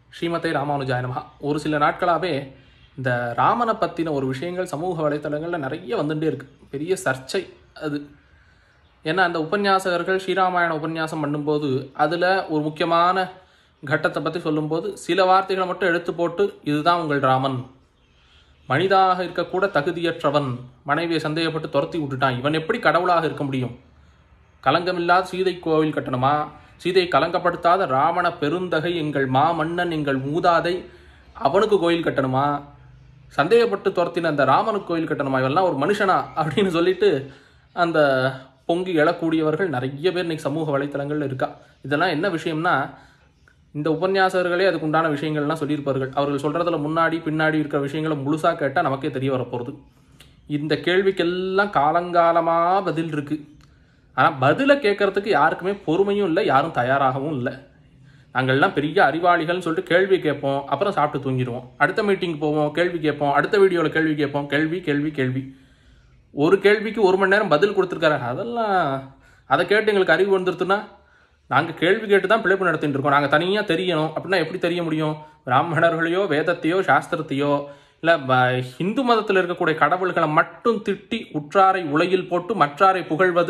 ஸ்ரீமதே ராமானுஜாய நமஹ. ஒரு சில நாட்களாகவே இந்த ராமனை பற்றின ஒரு விஷயங்கள் சமூக வலைத்தளங்களில் நிறைய வந்துட்டே இருக்குது. பெரிய சர்ச்சை அது. ஏன்னா அந்த உபன்யாசகர்கள் ஸ்ரீராமாயண உபன்யாசம் பண்ணும்போது அதில் ஒரு முக்கியமான கட்டத்தை பற்றி சொல்லும்போது சில வார்த்தைகளை மட்டும் எடுத்து போட்டு இதுதான் உங்கள் ராமன், மனிதாக இருக்கக்கூட தகுதியற்றவன், மனைவியை சந்தேகப்பட்டு துரத்தி விட்டுட்டான், இவன் எப்படி கடவுளாக இருக்க முடியும், கலங்கமில்லாத சீதை கோவில் கட்டணுமா, சீதையை கலங்கப்படுத்தாத ராவண பெருந்தகை எங்கள் மாமன்னன் எங்கள் மூதாதை அவனுக்கு கோயில் கட்டணுமா, சந்தேகப்பட்டு துரத்தின அந்த ராமனுக்கு கோயில் கட்டணுமா, இவெல்லாம் ஒரு மனுஷனா அப்படின்னு சொல்லிட்டு அந்த பொங்கி எழக்கூடியவர்கள் நிறைய பேர் இன்னைக்கு சமூக வலைத்தளங்களில் இருக்கா. இதெல்லாம் என்ன விஷயம்னா, இந்த உபன்யாசகர்களே அதுக்குண்டான விஷயங்கள்லாம் சொல்லியிருப்பார்கள். அவர்கள் சொல்கிறதுல முன்னாடி பின்னாடி இருக்கிற விஷயங்களை முழுசாக கேட்டால் நமக்கே தெரிய வரப்போகிறது. இந்த கேள்விக்கெல்லாம் காலங்காலமாக பதில் இருக்குது. ஆனால் பதிலை கேட்கறதுக்கு யாருக்குமே பொறுமையும் இல்லை, யாரும் தயாராகவும் இல்லை. நாங்கள்லாம் பெரிய அறிவாளிகள்னு சொல்லிட்டு கேள்வி கேட்போம், அப்புறம் சாப்பிட்டு தூங்கிடுவோம். அடுத்த மீட்டிங் போவோம், கேள்வி கேட்போம், அடுத்த வீடியோவில் கேள்வி கேட்போம், கேள்வி கேள்வி கேள்வி. ஒரு கேள்விக்கு 1 மணி நேரம் பதில் கொடுத்துருக்காரு. அதெல்லாம் அதை கேட்டு எங்களுக்கு அறிவு வந்துருத்துன்னா நாங்கள் கேள்வி கேட்டு தான் பிழைப்பு நடத்திட்டு இருக்கோம். நாங்கள் தனியாக தெரியணும் அப்படின்னா எப்படி தெரிய முடியும்? பிராமணர்களையோ வேதத்தையோ சாஸ்திரத்தையோ இல்லை ஹிந்து மதத்தில் இருக்கக்கூடிய கடவுள்களை மட்டும் திட்டி உற்றாரை உலகில் போட்டு மற்றாரை புகழ்வது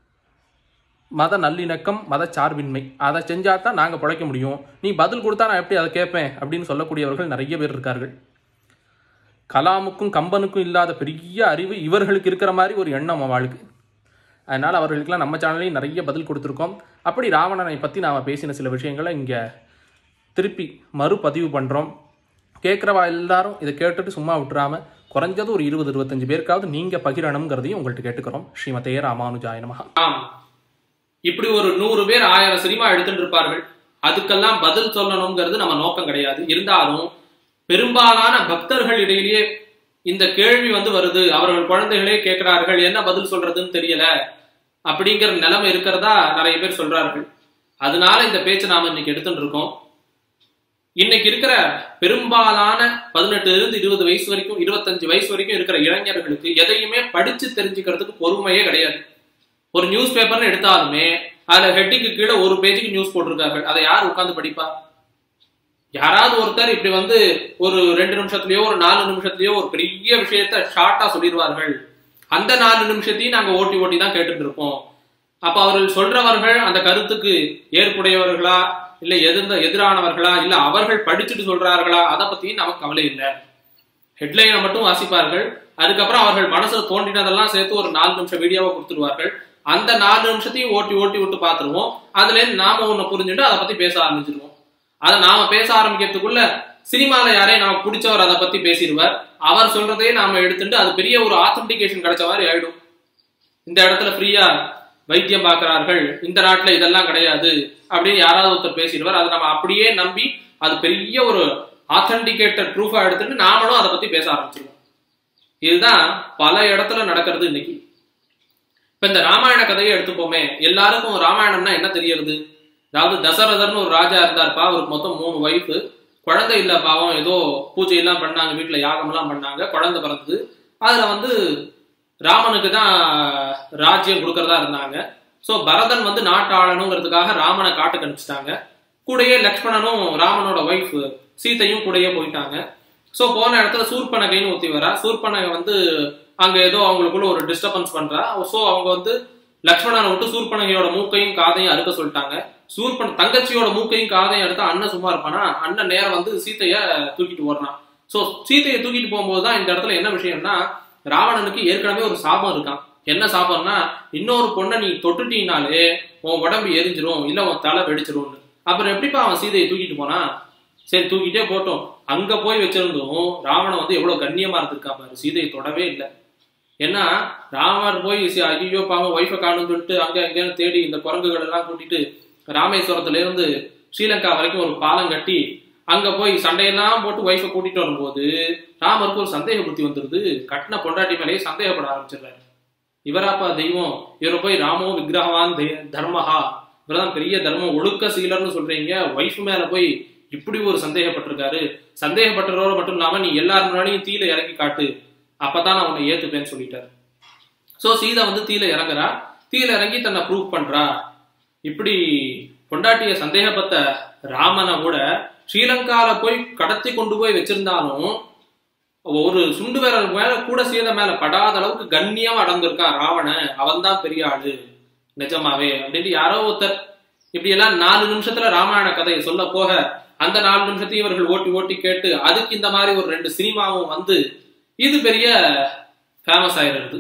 மத நல்லிணக்கம், மத சார்பின்மை. அதை செஞ்சால் தான் நாங்கள் பிழைக்க முடியும். நீ பதில் கொடுத்தா நான் எப்படி அதை கேட்பேன் அப்படின்னு சொல்லக்கூடியவர்கள் நிறைய பேர் இருக்கார்கள். கலாமுக்கும் கம்பனுக்கும் இல்லாத பெரிய அறிவு இவர்களுக்கு இருக்கிற மாதிரி ஒரு எண்ணம் அவளுக்கு. அதனால் அவர்களுக்கெல்லாம் நம்ம சேனல்லையும் நிறைய பதில் கொடுத்துருக்கோம். அப்படி ராவணனை பற்றி நாம் பேசின சில விஷயங்களை இங்கே திருப்பி மறுபதிவு பண்ணுறோம். கேட்குறவா எல்லாரும் இதை கேட்டுட்டு சும்மா விட்டுறாமல் குறைஞ்சது ஒரு 20-25 பேருக்காவது நீங்கள் பகிரணுங்கிறதையும் உங்கள்கிட்ட கேட்டுக்கிறோம். ஸ்ரீமதே ராமானுஜாய நமஹ. இப்படி ஒரு 100 பேர் 1000 சினிமா எடுத்துட்டு இருப்பார்கள். அதுக்கெல்லாம் பதில் சொல்லணுங்கிறது நம்ம நோக்கம் கிடையாது. இருந்தாலும் பெரும்பாலான பக்தர்கள் இடையிலேயே இந்த கேள்வி வருது. அவர்கள் குழந்தைகளே கேட்கிறார்கள், என்ன பதில் சொல்றதுன்னு தெரியல அப்படிங்கிற நிலைமை இருக்கிறதா நிறைய பேர் சொல்றார்கள். அதனால இந்த பேச்சை நாம இன்னைக்கு எடுத்துட்டு இருக்கோம். இன்னைக்கு இருக்கிற பெரும்பாலான 18-20 வயசு வரைக்கும் 25 வயசு வரைக்கும் இருக்கிற இளைஞர்களுக்கு எதையுமே படிச்சு தெரிஞ்சுக்கிறதுக்கு பொறுமையே கிடையாது. ஒரு நியூஸ் பேப்பர்னு எடுத்தாலுமே அதுல ஹெட்டிக்கு கீழே ஒரு பேஜுக்கு நியூஸ் போட்டிருக்கார்கள். அதை யார் உட்கார்ந்து படிப்பா? யாராவது ஒருத்தர் இப்படி ஒரு 2 நிமிஷத்துலயோ ஒரு 4 நிமிஷத்துலயோ ஒரு பெரிய விஷயத்த ஷார்ட்டா சொல்லிடுவார்கள். அந்த 4 நிமிஷத்தையும் நாங்க ஓட்டி ஓட்டி தான் கேட்டுட்டு இருப்போம். அப்ப அவர்கள் சொல்றவர்கள் அந்த கருத்துக்கு ஏற்புடையவர்களா இல்ல எதிரானவர்களா இல்ல அவர்கள் படிச்சுட்டு சொல்றார்களா அதை பத்தியும் நமக்கு கவலை இல்லை. ஹெட்லைனை மட்டும் வாசிப்பார்கள். அதுக்கப்புறம் அவர்கள் மனசுல தோன்றினதெல்லாம் சேர்த்து ஒரு 4 நிமிஷம் வீடியோவை கொடுத்துருவார்கள். அந்த 4 நிமிஷத்தையும் ஓட்டி ஓட்டி விட்டு பார்த்துருவோம். அதுல இருந்து நாம ஒண்ணு புரிஞ்சுட்டு அதை பத்தி பேச ஆரம்பிச்சிருவோம். அதை நாம பேச ஆரம்பிக்கிறதுக்குள்ள சினிமால யாரையும் நமக்கு பிடிச்சவர் அதை பத்தி பேசிடுவார். அவர் சொல்றதையே நாம எடுத்துட்டு அது பெரிய ஒரு ஆத்தன்டிகேஷன் கிடைச்ச மாதிரி ஆயிடும். இந்த இடத்துல ஃப்ரீயா வைத்தியம் பார்க்கிறார்கள், இந்த நாட்டுல இதெல்லாம் கிடையாது அப்படின்னு யாராவது ஒருத்தர் பேசிடுவார். அதை நம்ம அப்படியே நம்பி அது பெரிய ஒரு ஆத்தன்டிகேட்டட் ப்ரூஃபா எடுத்துட்டு நாமளும் அதை பத்தி பேச ஆரம்பிச்சிருவோம். இதுதான் பல இடத்துல நடக்கிறது இன்னைக்கு. இப்ப இந்த ராமாயண கதையை எடுத்துப்போமே. எல்லாருக்கும் ராமாயணம்னா என்ன தெரியறது? அதாவது தசரதர்னு ஒரு ராஜா இருந்தார்ப்பா. அவருக்கு மொத்தம் 3 வைஃபு. குழந்தை இல்ல பாவம். ஏதோ பூஜை எல்லாம் பண்ணாங்க, வீட்டுல யாகம் எல்லாம் பண்ணாங்க, குழந்தை பிறந்தது. அதுல ராமனுக்கு தான் ராஜ்யம் கொடுக்கறதா இருந்தாங்க. சோ பரதன் நாட்டு ஆளணுங்கிறதுக்காக ராமனை காட்டுக்கு அனுப்பிச்சிட்டாங்க. கூடயே லக்ஷ்மணனும் ராமனோட ஒய்ஃப் சீதையும் கூடயே போயிட்டாங்க. சோ போன இடத்துல சூர்பனகைன்னு ஒத்தி வரா. சூர்பனகை அங்க ஏதோ அவங்களுக்குள்ள ஒரு டிஸ்டர்பன்ஸ் பண்றா. சோ அவங்க லக்ஷ்மணனை விட்டு சூர்பனகையோட மூக்கையும் காதையும் அறுக்க சொல்லிட்டாங்க. தங்கச்சியோட மூக்கையும் காதையும் எடுத்தா அண்ணன் சும்மா இருப்பானா? அண்ணன் நேரம் சீத்தைய தூக்கிட்டு ஓடுறான். சோ சீத்தையை தூக்கிட்டு போகும்போதுதான் இந்த இடத்துல என்ன விஷயம்னா, ராவணனுக்கு ஏற்கனவே ஒரு சாபம் இருக்கான். என்ன சாபம்னா, இன்னொரு பொண்ணை நீ தொட்டுட்டீனாலே உன் உடம்பு எரிஞ்சிரும், இல்ல உன் தலை வெடிச்சிரும். அப்புறம் எப்படிப்பா அவன் சீதையை தூக்கிட்டு போனான்? சரி தூக்கிட்டே போட்டோம். அங்க போய் வச்சிருந்தோம் ராவணன் எவ்வளவு கண்ணியமா இருந்திருக்கா பாரு, சீதையை தொடவே இல்லை. ஏன்னா ராமர் போய் ஐயோ பாவம் ஒய்ஃபை காணும்னு சொல்லிட்டு அங்க அங்கேன்னு தேடி இந்த குரங்குகள் எல்லாம் கூட்டிட்டு ராமேஸ்வரத்துல இருந்து ஸ்ரீலங்கா வரைக்கும் ஒரு பாலம் கட்டி அங்க போய் சண்டையெல்லாம் போட்டு ஒய்ஃபை கூட்டிட்டு வரும்போது ராமருக்கு ஒரு சந்தேக புத்தி வந்துருது. கட்டின பொண்டாட்டி மேலேயே சந்தேகப்பட ஆரம்பிச்சிடுறாரு. இவராப்பா தெய்வம், இவரை போய் ராமோ விக்கிரகவான் தர்மஹா, இவர்தான் பெரிய தர்மம் ஒழுக்க சீலர்னு சொல்றீங்க, ஒய்ஃப் மேல போய் இப்படி ஒரு சந்தேகப்பட்டிருக்காரு. சந்தேகப்பட்டதோட மட்டும் இல்லாம நீ எல்லாரும் முன்னாடியும் தீல இறக்கி காட்டு, அப்பதான் நான் உன்னை ஏத்துப்பேன்னு சொல்லிட்டாரு. சோ சீதை தீல இறங்குறா. தீல இறங்கி தன்னை ப்ரூவ் பண்றா. இப்படி பொண்டாட்டிய சந்தேகப்பட்ட ராமனை கூட ஸ்ரீலங்கால போய் கடத்தி கொண்டு போய் வச்சிருந்தாலும் ஒரு சுண்டு விரல் மேல கூட சீத மேல படாத அளவுக்கு கண்ணியமா அடர்ந்திருக்கான் ராவணன், அவன் தான் பெரிய ஆளு நிஜமாவே அப்படின்னு யாரோ ஒருத்தர் இப்படி எல்லாம் 4 நிமிஷத்துல ராமாயண கதையை சொல்ல போக அந்த 4 நிமிஷத்தையும் இவர்கள் ஓட்டி ஓட்டி கேட்டு அதுக்கு இந்த மாதிரி ஒரு 2 சினிமாவும் வந்து இது பெரிய ஃபேமஸ் ஆயிருக்கு.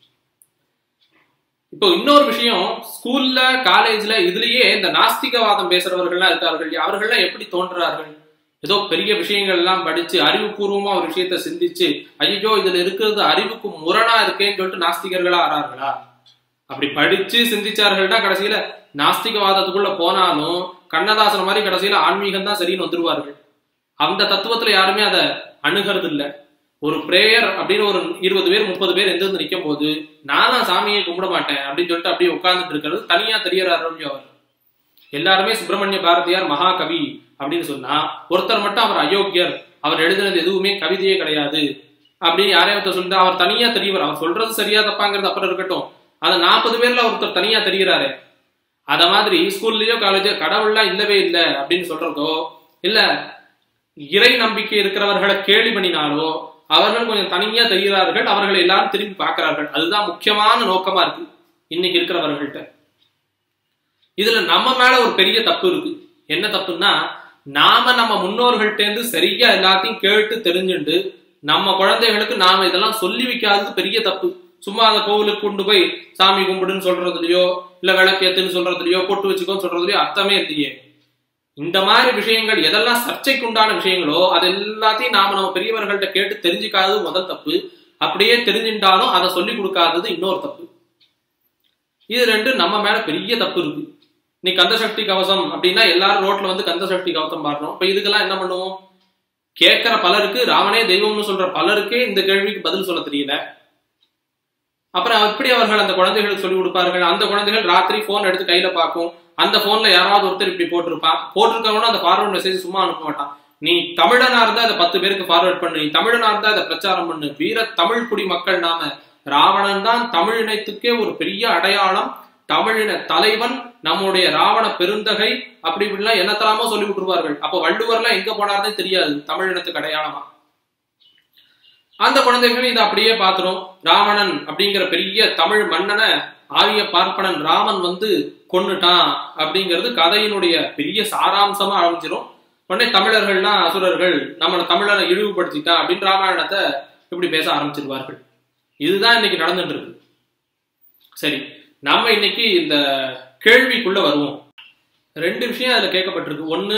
இப்போ இன்னொரு விஷயம், ஸ்கூல்ல காலேஜ்ல இதுலயே இந்த நாஸ்திகவாதம் பேசுறவர்கள்லாம் இருக்கார்கள். அவர்கள்லாம் எப்படி தோன்றுறார்கள்? ஏதோ பெரிய விஷயங்கள் எல்லாம் படிச்சு அறிவுபூர்வமா ஒரு விஷயத்த சிந்திச்சு ஐயோ இதுல இருக்கிறது அறிவுக்கு முரணா இருக்கேன்னு சொல்லிட்டு நாஸ்திகர்களா ஆறார்களா? அப்படி படிச்சு சிந்திச்சார்கள்னா கடைசியில நாஸ்திகவாதத்துக்குள்ள போனாலும் கண்ணதாசன் மாதிரி கடைசியில ஆன்மீகம் தான் சரின்னு வந்துருவார்கள். அந்த தத்துவத்துல யாருமே அதை அணுகிறது இல்லை. ஒரு பிரேயர் அப்படின்னு ஒரு 20 பேர் 30 பேர் எந்திருந்து நிற்கும் போது நானும் சாமியை கும்பிட மாட்டேன் அப்படின்னு சொல்லிட்டு அப்படியே உட்கார்ந்துட்டு இருக்கிறது தனியா தெரியறாரு அவர். எல்லாருமே சுப்பிரமணிய பாரதியார் மகாகவி அப்படின்னு சொன்னா ஒருத்தர் மட்டும் அவர் அயோக்கியர், அவர் எழுதினது எதுவுமே கவிதையே கிடையாது அப்படின்னு யாரையாவது சொல்லிட்டு அவர் தனியா தெரியவர். அவர் சொல்றது சரியா தப்பாங்கிறது அப்புறம் இருக்கட்டும், அந்த 40 பேர்ல ஒருத்தர் தனியா தெரிகிறாரு. அத மாதிரி ஸ்கூல்லயோ காலேஜோ கடவுள்லாம் இல்லவே இல்லை அப்படின்னு சொல்றதோ இல்ல இறை நம்பிக்கை இருக்கிறவர்களை கேலி பண்ணினாலோ அவர்கள் கொஞ்சம் தனியா தெரிகிறார்கள், அவர்களை எல்லாரும் திரும்பி பார்க்கிறார்கள். அதுதான் முக்கியமான நோக்கமா இருக்கு இன்னைக்கு இருக்கிறவர்கள்ட்ட. இதுல நம்ம மேல ஒரு பெரிய தப்பு இருக்கு. என்ன தப்புன்னா, நாம நம்ம முன்னோர்கள்ட்ட இருந்து சரியா எல்லாத்தையும் கேட்டு தெரிஞ்சுண்டு நம்ம குழந்தைகளுக்கு நாம இதெல்லாம் சொல்லி வைக்காதது பெரிய தப்பு. சும்மா அந்த கோவிலுக்கு கொண்டு போய் சாமி கும்பிடுன்னு சொல்றதுலயோ இல்ல விளக்கேத்துன்னு சொல்றதுலயோ பொட்டு வச்சுக்கோன்னு சொல்றதுலயோ அர்த்தமே இல்லையே. இந்த மாதிரி விஷயங்கள் எதெல்லாம் சர்ச்சைக்கு உண்டான விஷயங்களோ அது எல்லாத்தையும் நாம நம்ம பெரியவர்கள்ட்ட கேட்டு தெரிஞ்சுக்காதது முதல் தப்பு. அப்படியே தெரிஞ்சுட்டாலும் அதை சொல்லி கொடுக்காதது இன்னொரு தப்பு. இது 2 நம்ம மேல பெரிய தப்பு இருக்கு. நீ கந்தசக்தி கவசம் அப்படின்னா எல்லாரும் ரோட்ல வந்து கந்தசக்தி கவசம் பாடுறோம். இப்ப இதுக்கெல்லாம் என்ன பண்ணுவோம்? கேட்கிற பலருக்கு, ராவணே தெய்வம்னு சொல்ற பலருக்கே இந்த கேள்விக்கு பதில் சொல்ல தெரியல. அப்புறம் எப்படி அவர்கள் அந்த குழந்தைகளுக்கு சொல்லி கொடுப்பார்கள்? அந்த குழந்தைகள் ராத்திரி போன் எடுத்து கையில பார்க்கும். அந்த போன்ல யாராவது ஒருத்தர் இப்படி போட்டிருக்கவனும் அந்த ஃபார்வர்ட் மெசேஜ் சும்மா அனுப்ப மாட்டான். நீ தமிழனா இருந்தா அதை 10 பேருக்கு ஃபார்வர்ட் பண்ணு, நீ தமிழனா இருந்தா அதை பிரச்சாரம் பண்ணு. வீர தமிழ் குடி மக்கள் நாம. ராவணன் தான் தமிழ் இனத்துக்கே ஒரு பெரிய அடையாளம், தமிழின தலைவன், நம்முடைய ராவண பெருந்தகை, அப்படி இப்படிலாம் என்னத்தலாமோ சொல்லி விட்டுருவார்கள். அப்ப வள்ளுவர்லாம் எங்க போனார்னே தெரியாது தமிழ் இனத்துக்கு அடையாளமா. அந்த குழந்தைகள் இதை அப்படியே பாத்துரும். ராவணன் அப்படிங்கிற பெரிய தமிழ் மன்னனை ஆரிய பார்ப்பனன் ராமன் வந்து கொன்னுட்டான் அப்படிங்கிறது கதையினுடைய பெரிய சாராம்சமா ஆரம்பிச்சிடும். உடனே தமிழர்கள்லாம் அசுரர்கள், நம்மளை தமிழனை இழிவுபடுத்திட்டான் அப்படின்னு ராமாயணத்தை இப்படி பேச ஆரம்பிச்சிருவார்கள். இதுதான் இன்னைக்கு நடந்துட்டு இருக்கு. சரி, நம்ம இன்னைக்கு இந்த கேள்விக்குள்ள வருவோம். 2 விஷயம் அதுல கேட்கப்பட்டிருக்கு. ஒண்ணு,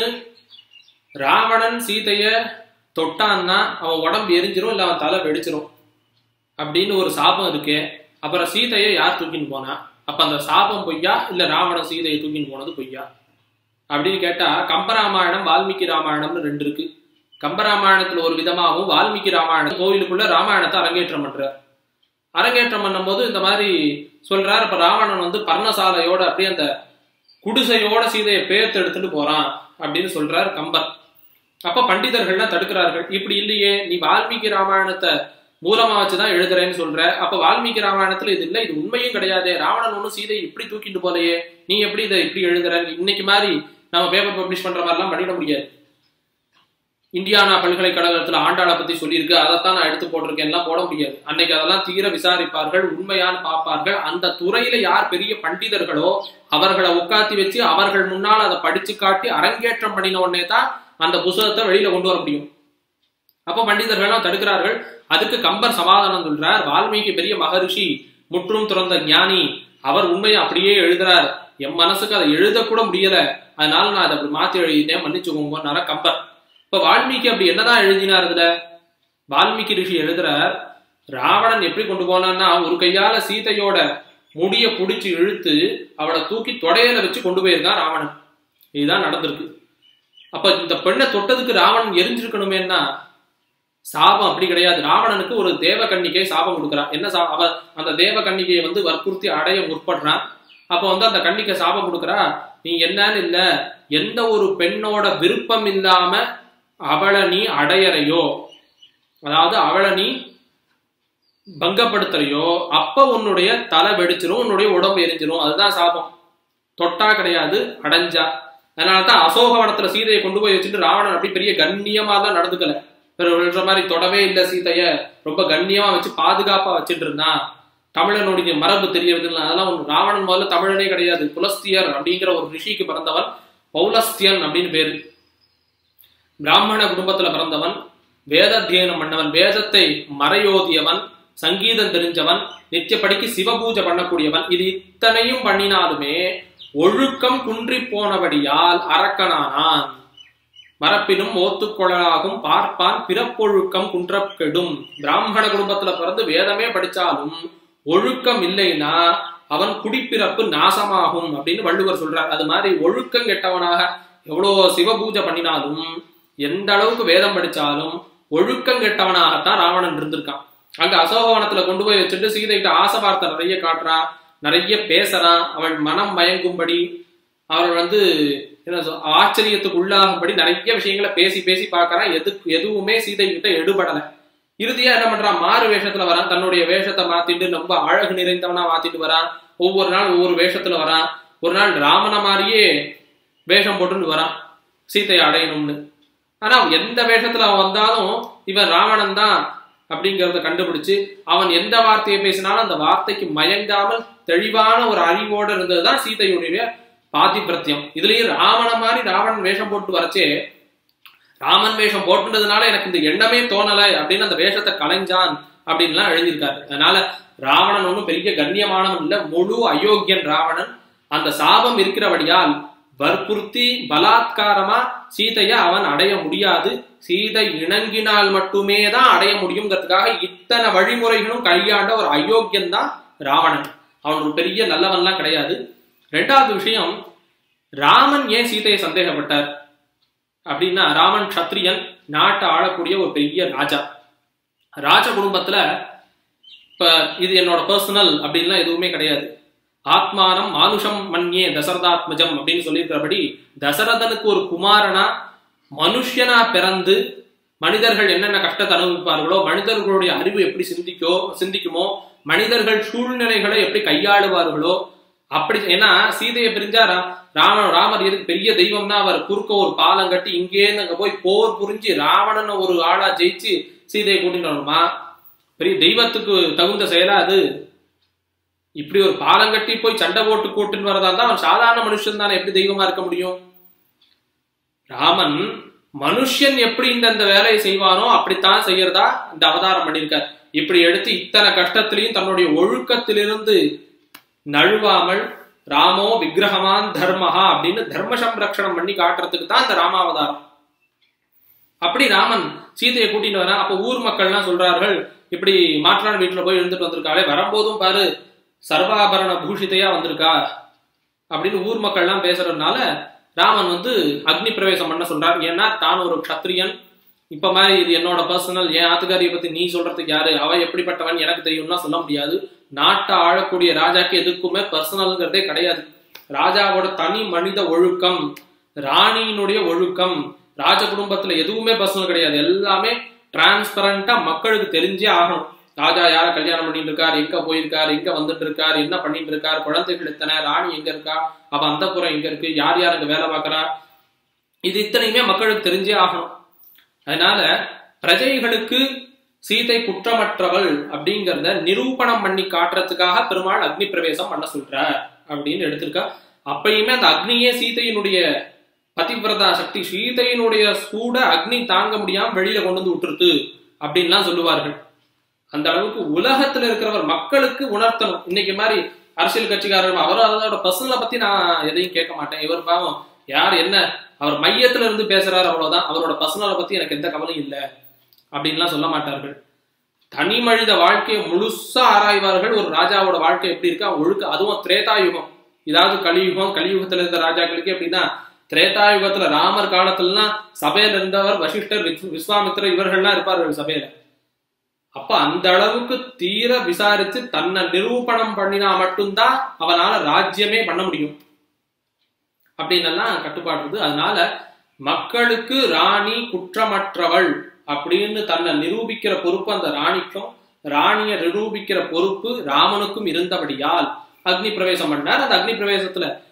ராவணன் சீதைய தொட்டான்னா அவன் உடம்பு எரிஞ்சிரும் இல்ல அவன் தலை வெடிச்சிரும் அப்படின்னு ஒரு சாபம் இருக்கு. அப்புறம் சீதையை யார் தூக்கின்னு போனா? அப்ப அந்த சாபம் பொய்யா இல்ல ராவணன் சீதையை தூக்கின்னு போனது பொய்யா அப்படின்னு கேட்டா, கம்பராமாயணம் வால்மீகி ராமாயணம்னு 2 இருக்கு. கம்பராமாயணத்துல ஒரு விதமாகவும் வால்மீகி ராமாயணம் கோவிலுக்குள்ள ராமாயணத்தை அரங்கேற்றம் பண்றார். அரங்கேற்றம் பண்ணும் போது இந்த மாதிரி சொல்றார். இப்ப ராவணன் வந்து பர்ணசாலையோட அப்படியே அந்த குடிசையோட சீதையை பேர்த்து எடுத்துட்டு போறான் அப்படின்னு சொல்றார் கம்பர். அப்ப பண்டிதர்கள்லாம் தடுக்கிறார்கள். இப்படி இல்லையே, நீ வால்மீகி ராமாயணத்தை மூலமா வச்சுதான் எழுதுறேன்னு சொல்ற. அப்ப வால்மீகி ராமாயணத்துல இது இல்லை, இது உண்மையும் கிடையாது. ராவணன் ஒன்னும் சீதை இப்படி தூக்கிட்டு போலையே, நீ எப்படி இதை இப்படி எழுதுற? இன்னைக்கு மாதிரி நம்ம பேப்பர் பப்ளிஷ் பண்ற மாதிரிலாம் பண்ணிட முடியாது. இந்தியானா பல்கலைக்கழகத்துல ஆண்டாளை பத்தி சொல்லியிருக்கு, அதைத்தான் நான் எடுத்து போட்டிருக்கேன் எல்லாம் போட முடியாது. அன்னைக்கு அதெல்லாம் தீர விசாரிப்பார்கள், உண்மையான்னு பார்ப்பார்கள். அந்த துறையில யார் பெரிய பண்டிதர்களோ அவர்களை உட்காத்தி வச்சு அவர்கள் முன்னால் அதை படிச்சு காட்டி அரங்கேற்றம் பண்ணின உடனே தான் அந்த புத்தகத்தை வெளியில கொண்டு வர முடியும். அப்ப பண்டிதர்கள்லாம் தடுக்கிறார்கள். அதுக்கு கம்பர் சமாதானம் சொல்றார். வால்மீகி பெரிய மகரிஷி, முற்றும் துறந்த ஞானி, அவர் உண்மையை அப்படியே எழுதுறார். என் மனசுக்கு அதை எழுதக்கூட முடியல, அதனால நான் அதை அப்படி மாத்தி எழுதிட்டேன், மன்னிச்சுக்கோங்கன்னார கம்பர். இப்ப வால்மீகி அப்படி என்னதான் எழுதினார்? இதுல வால்மீகி ரிஷி எழுதுறார், ராவணன் எப்படி கொண்டு போனான்னா ஒரு கையால சீதையோட முடிய புடிச்சு இழுத்து அவளை தூக்கி தொடையில வச்சு கொண்டு போயிருக்கான் ராவணன். இதுதான் நடந்திருக்கு. அப்ப இந்த பெண்ணை தொட்டதுக்கு ராவணன் எரிஞ்சிருக்கணுமேன்னா சாபம் அப்படி கிடையாது. ராவணனுக்கு ஒரு தேவ கன்னிகை சாபம் கொடுக்குறான். என்ன அவ அந்த தேவ கன்னிகையை வந்து வற்புறுத்தி அடைய முற்படுறான். அப்ப வந்து அந்த கன்னிகை சாபம் கொடுக்குறா, நீ என்னன்னு இல்ல, எந்த ஒரு பெண்ணோட விருப்பம் இல்லாம அவளை நீ அடையறையோ, அதாவது அவளை நீ பங்கப்படுத்துறையோ, அப்ப உன்னுடைய தலை வெடிச்சிரும், உன்னுடைய உடம்பு எரிஞ்சிரும். அதுதான் சாபம். தொட்டா கிடையாது, அடைஞ்சா. அதனாலதான் அசோகவனத்துல சீதையை கொண்டு போய் வச்சுட்டு ராவணன் அப்படி பெரிய கண்ணியமா தான் நடந்துக்கல. மாதிரி தொடவே இல்லை சீதைய, ரொம்ப கண்ணியமா வச்சு பாதுகாப்பா வச்சுட்டு இருந்தான். தமிழனுடைய மரபு தெரியறது இல்லை. அதெல்லாம் ராவணன் முதல்ல தமிழனே கிடையாது, புலஸ்தியர் அப்படிங்கிற ஒரு ரிஷிக்கு பிறந்தவன், பௌலஸ்தியன் அப்படின்னு பேரு. பிராமண குடும்பத்துல பிறந்தவன், வேத அத்தியனம் பண்ணவன், வேதத்தை மறையோதியவன், சங்கீதம் தெரிஞ்சவன், நித்தியப்படிக்கு சிவபூஜை பண்ணக்கூடியவன். இது இத்தனையும் பண்ணினாலுமே ஒழுக்கம் குன்றி போனபடியால் அரக்கனானான். மரப்பினும் ஓத்துக்கொழலாகும் பார்ப்பான் பிறப்பொழுக்கம் குன்றக்கெடும். பிராமண குடும்பத்துல பிறந்து வேதமே படிச்சாலும் ஒழுக்கம் இல்லைன்னா அவன் குடிப்பிறப்பு நாசமாகும் அப்படின்னு வள்ளுவர் சொல்றார். அது மாதிரி ஒழுக்கம் கெட்டவனாக எவ்வளோ சிவபூஜை பண்ணினாலும், எந்த அளவுக்கு வேதம் படிச்சாலும் ஒழுக்கம் கெட்டவனாகத்தான் ராவணன் இருந்திருக்கான். அங்க அசோகவனத்துல கொண்டு போய் வச்சுட்டு சீதைகிட்ட ஆசை வார்த்தை நிறைய காட்டுறான், நிறைய பேசுறான். அவள் மனம் மயங்கும்படி, அவள் ஆச்சரியத்துக்கு உள்ளாகும்படி நிறைய விஷயங்களை பேசி பேசி பார்க்கறான். எதுவுமே சீதை கிட்ட எடுபடல. இறுதியா என்ன பண்றான், மாறு வேஷத்துல வரான். தன்னுடைய வேஷத்தை மாத்திட்டு ரொம்ப அழகு நிறைந்தவனா மாத்திட்டு வரான். ஒவ்வொரு நாள் ஒவ்வொரு வேஷத்துல வரான். ஒரு நாள் ராமன மாதிரியே வேஷம் போட்டுன்னு வரான் சீதையை அடையணும்னு. ஆனா எந்த வேஷத்துல அவன் வந்தாலும் இவன் ராவணன் தான் அப்படிங்கிறத கண்டுபிடிச்சு அவன் எந்த வார்த்தையை பேசினாலும் அந்த வார்த்தைக்கு மயங்காமல் தெளிவான ஒரு அறிவோடு இருந்ததுதான் சீதையுடைய பாதிபிரத்தியம். இதுலயும் ராவண மாதிரி ராவணன் வேஷம் போட்டு வரச்சே, ராமன் வேஷம் போட்டுன்றதுனால எனக்கு இந்த எண்ணமே தோணல அப்படின்னு அந்த வேஷத்தை கலைஞ்சான் அப்படின்லாம் எழுதியிருக்காரு. அதனால ராவணன் ஒன்றும் பெரிய கண்ணியமானவன் இல்ல, முழு அயோக்கியன் ராவணன். அந்த சாபம் இருக்கிறபடியால் வற்புறுத்தி பலாத்காரமா சீதைய அவன் அடைய முடியாது. சீதை இணங்கினால் மட்டுமே தான் அடைய முடியுங்கிறதுக்காக இத்தனை வழிமுறைகளும் கையாண்ட ஒரு அயோக்கியன் தான் ராவணன். அவன் ஒரு பெரிய நல்லவன்லாம் கிடையாது. ரெண்டாவது விஷயம், ராமன் ஏன் சீதையை சந்தேகப்பட்டார் அப்படின்னா, ராமன் க்ஷத்ரியன், நாட்டை ஆளக்கூடிய ஒரு பெரிய ராஜா. ராஜ குடும்பத்துல இப்ப இது என்னோட பர்சனல் அப்படின்லாம் எதுவுமே கிடையாது. ஆத்மானம் மானுஷம் மன்யே தசரதாத்மஜம் அப்படின்னு சொல்லியிருக்கிறபடி, தசரதனுக்கு ஒரு குமாரனா மனுஷனா பிறந்து மனிதர்கள் என்னென்ன கஷ்டத்தை அனுபவிப்பார்களோ, மனிதர்களுடைய அறிவு எப்படி சிந்திக்குமோ, மனிதர்கள் சூழ்நிலைகளை எப்படி கையாளுவார்களோ அப்படி. ஏன்னா சீதையை பிரிஞ்சா ராமர் எதுக்கு பெரிய தெய்வம்னா, அவர் குறுக்க ஒரு பாலம் கட்டி இங்கேருந்து அங்க போய் போர் புரிஞ்சு ராவணன் ஒரு ஆளா ஜெயிச்சு சீதையை கூட்டிட்டு வரணுமா? பெரிய தெய்வத்துக்கு தகுந்த செயலா அது? இப்படி ஒரு பாலம் கட்டி போய் சண்டை போட்டு கூட்டுன்னு வரதா இருந்தா அவன் சாதாரண மனுஷன் தானே, எப்படி தெய்வமா இருக்க முடியும்? ராமன் மனுஷன் எப்படி இந்த வேலையை செய்வானோ அப்படித்தான் செய்யறதா இந்த அவதாரம் பண்ணியிருக்கார். இப்படி எடுத்து இத்தனை கஷ்டத்திலையும் தன்னுடைய ஒழுக்கத்திலிருந்து நழுவாமல் ராமோ விக்கிரகமான் தர்மஹா அப்படின்னு தர்ம சம்ரக்ஷணம் பண்ணி காட்டுறதுக்கு தான் இந்த ராமாவதாரம். அப்படி ராமன் சீதையை கூட்டிட்டு வரான். அப்ப ஊர் மக்கள்லாம் சொல்றார்கள், இப்படி மாற்றான் வீட்டுல போய் இருந்துட்டு வந்திருக்காளே, வரும்போதும் பாரு சர்வாபரண பூஷிதையா வந்திருக்கா அப்படின்னு ஊர் மக்கள்லாம் பேசுறதுனால ராமன் அக்னி பிரவேசம் பண்ண சொல்றார். ஏன்னா தான் ஒரு க்ஷத்ரியன், இப்ப மாதிரி இது என்னோட பர்சனல், என் ஆத்துக்காரியை பத்தி நீ சொல்றதுக்கு யாரு, அவ எப்படிப்பட்டவன் எனக்கு தெரியும்னா சொல்ல முடியாது. நாட்டை ஆளக்கூடிய ராஜாக்கு எதுக்குமே பர்சனல்ங்கிறதே கிடையாது. ராஜாவோட தனி மனித ஒழுக்கம், ராணியினுடைய ஒழுக்கம், ராஜ குடும்பத்துல எதுவுமே பர்சனல் கிடையாது. எல்லாமே டிரான்ஸ்பரண்டா மக்களுக்கு தெரிஞ்சே ஆகணும். ராஜா யார கல்யாணம் பண்ணிட்டு இருக்காரு, எங்க போயிருக்காரு, எங்க வந்துட்டு இருக்காரு, என்ன பண்ணிட்டு இருக்காரு, குழந்தைகள் எத்தனை, ராணி எங்க இருக்கா, அவ அந்த புறம் எங்க இருக்கு, யார் யார் அங்க வேலை பார்க்கறா, இது இத்தனையுமே மக்களுக்கு தெரிஞ்சே ஆகணும். அதனால பிரஜைகளுக்கு சீதை குற்றமற்றவள் அப்படிங்கிறத நிரூபணம் பண்ணி காட்டுறதுக்காக பெருமாள் அக்னி பிரவேசம் பண்ண சொல்ற அப்படின்னு எடுத்திருக்கா. அப்பயுமே அந்த அக்னியே சீதையினுடைய பதிவிரதா சக்தி, சீதையினுடைய சூட அக்னி தாங்க முடியாம வெளியில கொண்டு வந்து விட்டுருது அப்படின்லாம் சொல்லுவார்கள். அந்த அளவுக்கு உலகத்துல இருக்கிறவர் மக்களுக்கு உணர்த்தணும். இன்னைக்கு மாதிரி அரசியல் கட்சிக்காரர் அவரும் அதோட பர்சனலை பத்தி நான் எதையும் கேட்க மாட்டேன், இவர் பாவம் யார் என்ன அவர் மையத்துல இருந்து பேசுறாரு அவ்வளவுதான், அவரோட பர்சனலை பத்தி எனக்கு எந்த கவலையும் இல்லை அப்படின்லாம் சொல்ல மாட்டார்கள். தனி மனித வாழ்க்கையை முழுசா ஆராய்வார்கள். ஒரு ராஜாவோட வாழ்க்கை எப்படி இருக்கா ஒழுக்க, அதுவும் திரேதாயுகம், இதாவது கலியுகத்துல இருந்த ராஜாக்களுக்கு எப்படின்னா, திரேதாயுகத்துல ராமர் காலத்துலலாம் சபையில இருந்தவர் வசிஷ்டர், விஸ்வாமித்திரர் இவர்கள்லாம் இருப்பார்கள் சபையில. அப்ப அந்த அளவுக்கு தீர விசாரிச்சு தன்னை நிரூபணம் பண்ணினா மட்டும்தான் அவனால ராஜ்யமே பண்ண முடியும் அப்படின்னெல்லாம் கட்டுப்பாடு. அதனால மக்களுக்கு ராணி குற்றமற்றவள் அப்படின்னு தன்னை நிரூபிக்கிற பொறுப்பு அந்த ராணிக்கும், ராணியை நிரூபிக்கிற பொறுப்பு ராமனுக்கும் இருந்தபடியால் அக்னி பிரவேசம் பண்ணார். அந்த அக்னி பிரவேசத்துல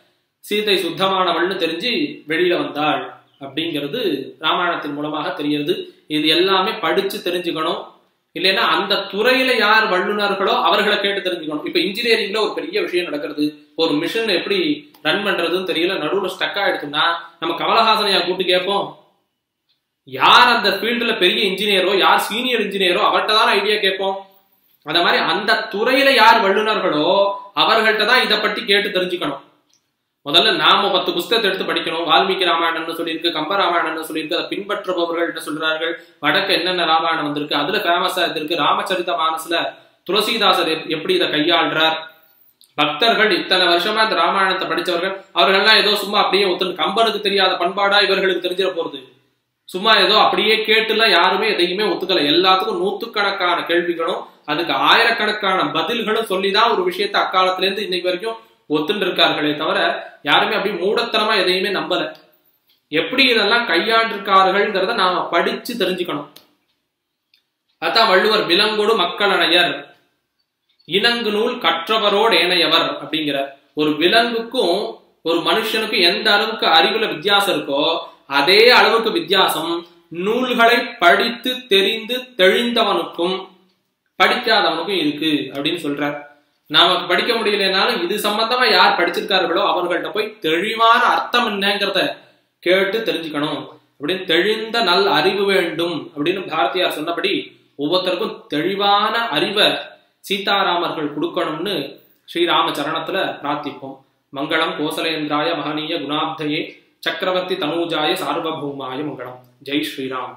சீதை சுத்தமானவள்னு தெரிஞ்சு வெளியில வந்தாள் அப்படிங்கிறது ராமாயணத்தின் மூலமாக தெரிகிறது. இது எல்லாமே படிச்சு தெரிஞ்சுக்கணும். இல்லைன்னா அந்த துறையில யார் வல்லுநர்களோ அவர்களை கேட்டு தெரிஞ்சுக்கணும். இப்ப இன்ஜினியரிங்ல ஒரு பெரிய விஷயம் நடக்கிறது. ஒரு மிஷின் எப்படி ரன் பண்றதுன்னு தெரியல, நடுவில் ஸ்டக் ஆயிடுச்சுன்னா நம்ம கமலஹாசனையா கூட்டு கேட்போம். யார் அந்த ஃபீல்டுல பெரிய இன்ஜினியரோ, யார் சீனியர் இன்ஜினியரோ அவர்கிட்ட தான் ஐடியா கேட்போம். அந்த மாதிரி அந்த துறையில யார் வல்லுநர்களோ அவர்கள்ட்ட தான் இதை பற்றி கேட்டு தெரிஞ்சுக்கணும். முதல்ல நாம 10 புஸ்தகத்தை எடுத்து படிக்கணும். வால்மீகி ராமாயணம்னு சொல்லியிருக்கு, கம்ப ராமாயணம்னு சொல்லியிருக்கு. அதை பின்பற்றுபவர்கள் என்ன சொல்றார்கள், வடக்கு என்னென்ன ராமாயணம் வந்திருக்கு, அதுல ஃபேமஸா இருக்கு. ராமச்சரித மானஸ்ல துளசிதாசர் எப்படி இதை கையாள்றார். பக்தர்கள் இத்தனை வருஷமா இந்த ராமாயணத்தை படிச்சவர்கள் அவர்கள்லாம் ஏதோ சும்மா அப்படியே ஒத்துன்னு கம்பனுக்கு தெரியாத பண்பாடா இவர்களுக்கு தெரிஞ்சிட போறது. சும்மா ஏதோ அப்படியே கேட்டுல யாருமே எதையுமே ஒத்துக்கல. எல்லாத்துக்கும் 100கணக்கான கேள்விகளும் அதுக்கு 1000கணக்கான பதில்களும் சொல்லிதான் ஒரு விஷயத்த அக்காலத்துல இருந்து இன்னைக்கு வரைக்கும் ஒத்துண்டு இருக்கார்களே தவிர யாருமே அப்படி மூடத்தனமா எதையுமே நம்பல. எப்படி இதெல்லாம் கையாண்டிருக்கார்கள்ங்கிறத நாம படிச்சு தெரிஞ்சுக்கணும். அதான் வள்ளுவர் விலங்கோடு மக்களனையர் இனங்கு நூல் கற்றவரோடு ஏனையவர் அப்படிங்கிற. ஒரு விலங்குக்கும் ஒரு மனுஷனுக்கும் எந்த அளவுக்கு அறிவுல வித்தியாசம் இருக்கோ அதே அளவுக்கு வித்தியாசம் நூல்களை படித்து தெரிந்து தெளிந்தவனுக்கும் படிக்காதவனுக்கும் இருக்கு அப்படின்னு சொல்றார். நமக்கு படிக்க முடியலனாலும் இது சம்பந்தமா யார் படிச்சிருக்கார்களோ அவர்கள்ட்ட போய் தெளிவான அர்த்தம் என்னங்கிறத கேட்டு தெரிஞ்சுக்கணும். அப்படின்னு தெளிந்த நல் அறிவு வேண்டும் அப்படின்னு பாரதியார் சொன்னபடி ஒவ்வொருத்தருக்கும் தெளிவான அறிவை சீதாராமர்கள் கொடுக்கணும்னு ஸ்ரீராம சரணத்துல பிரார்த்திப்போம். மங்களம் கோசலேந்திராய மகனீய குணாப்தயே சக்கரவர்த்தி தனூஜாய சார்வபௌமாய மங்களம். ஜெய் ஸ்ரீராம்.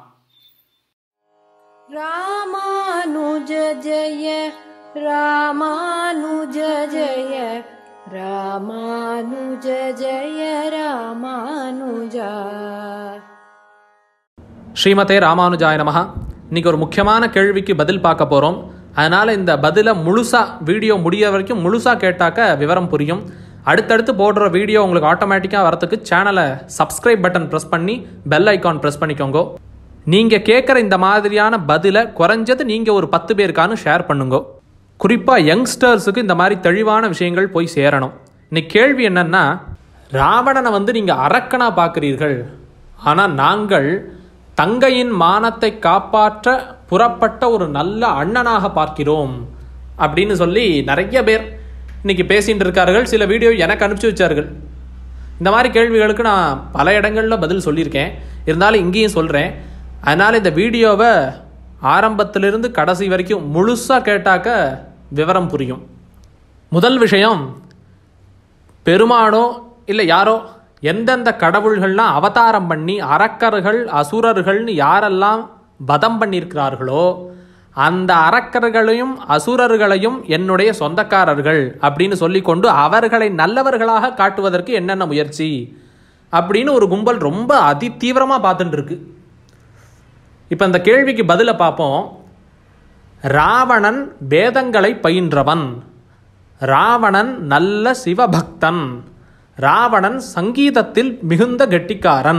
ராமானுஜ ஜெய ராமானுஜ ஜெய ராமானுஜ ஜெய ராமானுஜா. ஸ்ரீமதே ராமானுஜாய நமஹ. இன்னைக்கு ஒரு முக்கியமான கேள்விக்கு பதில் பார்க்க போறோம். அதனால இந்த பதிலை முழுசா வீடியோ முடிய வரைக்கும் முழுசா கேட்டாக்க விவரம் புரியும். அடுத்தடுத்து போடுற வீடியோ உங்களுக்கு ஆட்டோமேட்டிக்காக வரத்துக்கு சேனலை சப்ஸ்கிரைப் பட்டன் ப்ரெஸ் பண்ணி பெல் ஐக்கான் ப்ரெஸ் பண்ணிக்கோங்க. நீங்கள் கேட்குற இந்த மாதிரியான பதிலை குறைஞ்சது நீங்கள் ஒரு 10 பேருக்கானு ஷேர் பண்ணுங்க. குறிப்பாக யங்ஸ்டர்ஸுக்கு இந்த மாதிரி தெளிவான விஷயங்கள் போய் சேரணும். இன்னைக்கு கேள்வி என்னன்னா, ராவணனை நீங்கள் அரக்கனாக பார்க்குறீர்கள், ஆனால் நாங்கள் தங்கையின் மானத்தை காப்பாற்ற புறப்பட்ட ஒரு நல்ல அண்ணனாக பார்க்கிறோம் அப்படின்னு சொல்லி நிறைய பேர் இன்னைக்கு பேசிட்டு இருக்கார்கள். சில வீடியோ எனக்கு அனுப்பிச்சி வச்சார்கள். இந்த மாதிரி கேள்விகளுக்கு நான் பல இடங்களில் பதில் சொல்லியிருக்கேன், இருந்தாலும் இங்கேயும் சொல்கிறேன். அதனால் இந்த வீடியோவை ஆரம்பத்திலிருந்து கடைசி வரைக்கும் முழுசாக கேட்டாக்க விவரம் புரியும். முதல் விஷயம், பெருமானோ இல்லை யாரோ எந்தெந்த கடவுள்கள்லாம் அவதாரம் பண்ணி அரக்கர்கள் அசுரர்கள்னு யாரெல்லாம் வதம் பண்ணியிருக்கிறார்களோ அந்த அரக்கர்களையும் அசுரர்களையும் என்னுடைய சொந்தக்காரர்கள் அப்படின்னு சொல்லிக்கொண்டு அவர்களை நல்லவர்களாக காட்டுவதற்கு என்னென்ன முயற்சி அப்படின்னு ஒரு கும்பல் ரொம்ப அதிதீவிரமாக பார்த்துட்டு இருக்கு. இப்போ இந்த கேள்விக்கு பதிலை பார்ப்போம். ராவணன் வேதங்களை பயின்றவன், ராவணன் நல்ல சிவபக்தன், ராவணன் சங்கீதத்தில் மிகுந்த கெட்டிக்காரன்,